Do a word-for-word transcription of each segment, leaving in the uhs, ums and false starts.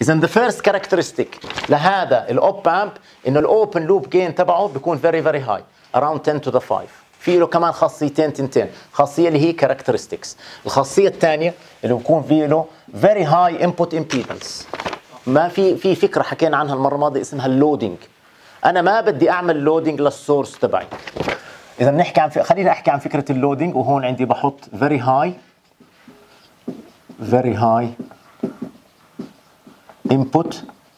اذا ذا فيرست كاركترستيك لهذا الاوب امب انه الاوبن لوب جين تبعه بيكون فيري فيري هاي اراوند عشرة تو ذا خمسة. في له كمان خاصيتين تنتين، خاصيه اللي هي كاركترستكس، الخاصيه الثانيه اللي بيكون في له فيري هاي انبوت امبيدنس. ما في في فكره حكينا عنها المره الماضيه اسمها اللودينج. انا ما بدي اعمل لودينج للسورس تبعي. اذا بنحكي عن في... خلينا احكي عن فكره اللودينج، وهون عندي بحط فيري هاي فيري هاي input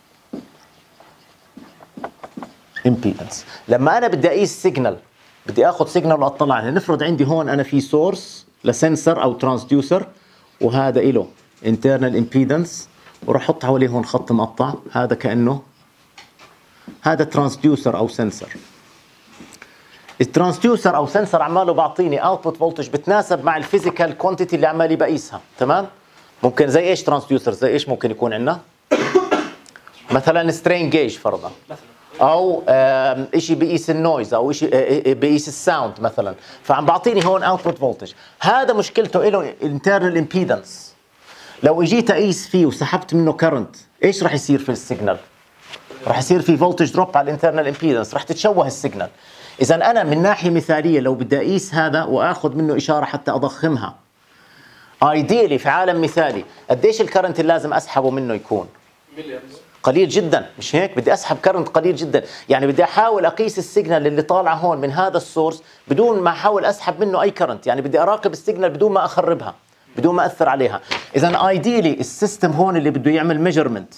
impedance. لما انا بدي اقيس سيجنال، بدي اخذ سيجنال واطلع عليها، نفرض عندي هون انا في سورس لسنسر او ترانسديوسر، وهذا له internal impedance، وراح احط حواليه هون خط مقطع، هذا كانه هذا ترانسديوسر او سنسر. الترانسديوسر او سنسر عماله بعطيني اوتبوت فولتج بتناسب مع الفيزيكال كوانتيتي اللي عمالي بقيسها، تمام؟ ممكن زي ايش ترانسديوسر؟ زي ايش ممكن يكون عندنا؟ مثلا سترين جيج فرضا، او شيء بيقيس النويز، او شيء بيقيس الساوند مثلا، فعم بعطيني هون اوتبوت فولتج. هذا مشكلته له انترنال امبيدنس. لو اجيت اقيس فيه وسحبت منه كرنت، ايش راح يصير في السيجنال؟ راح يصير في فولتج دروب على الانترنال امبيدنس، راح تتشوه السيجنال. اذا انا من ناحيه مثاليه لو بدي اقيس هذا واخذ منه اشاره حتى اضخمها، ايديلي في عالم مثالي قديش الكرنت اللي لازم اسحبه منه يكون؟ قليل جدا، مش هيك؟ بدي اسحب كرنت قليل جدا، يعني بدي احاول اقيس السيجنال اللي طالعه هون من هذا السورس بدون ما احاول اسحب منه اي كرنت، يعني بدي اراقب السيجنال بدون ما اخربها، بدون ما اثر عليها. اذا ايديلي السيستم هون اللي بده يعمل ميجرمنت،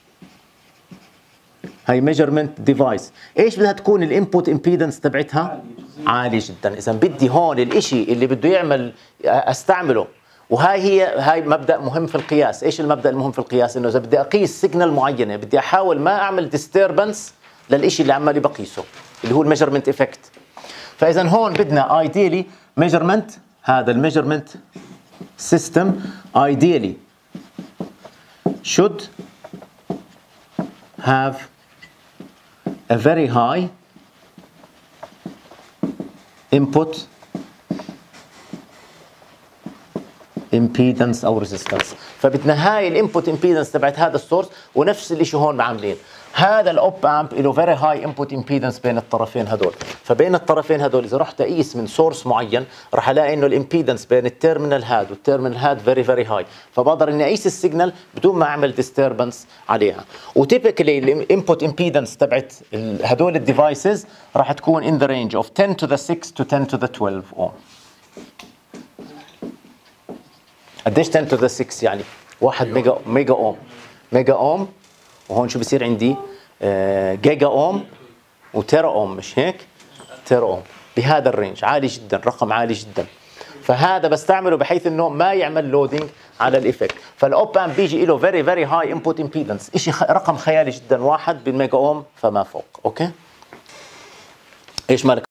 هاي ميجرمنت ديفايس، ايش بدها تكون الانبوت امبيدنس تبعتها؟ عالي جدا. اذا بدي هون الاشي اللي بده يعمل استعمله، وهاي هي هاي مبدا مهم في القياس. ايش المبدا المهم في القياس؟ انه اذا بدي اقيس سيجنال معينه بدي احاول ما اعمل ديستربنس للشيء اللي عمالي بقيسه، اللي هو الميجرمنت افكت. فاذا هون بدنا ايديلي ميجرمنت، هذا الميجرمنت سيستم ايديلي should have a very high input impedance او resistance. فبدنا هاي الانبوت امبيدنس تبعت هذا السورس، ونفس الشيء هون عاملين. هذا الاوب امب له فيري هاي انبوت امبيدنس بين الطرفين هدول، فبين الطرفين هدول اذا رحت اقيس من سورس معين راح الاقي انه الامبيدنس بين التيرمينال هاد والتيرمينال هاد فيري فيري هاي، فبقدر اني اقيس السيجنال بدون ما اعمل ديستربنس عليها. وتيبيكلي الانبوت امبيدنس تبعت هدول الديفايسز راح تكون ان ذا رينج اوف عشرة to the six to ten to the twelve اوم. قديش عشرة to the six؟ يعني واحد ميجا ميجا اوم، ميجا اوم، وهون شو بصير عندي؟ آه جيجا اوم وتيرا اوم، مش هيك؟ تيرا اوم، بهذا الرينج عالي جدا، رقم عالي جدا. فهذا بستعمله بحيث انه ما يعمل لودينج على الايفكت. فالاوب امب بيجي له فيري فيري هاي انبوت امبيدنس، شيء رقم خيالي جدا، واحد بالميجا اوم فما فوق. اوكي؟ ايش مالك؟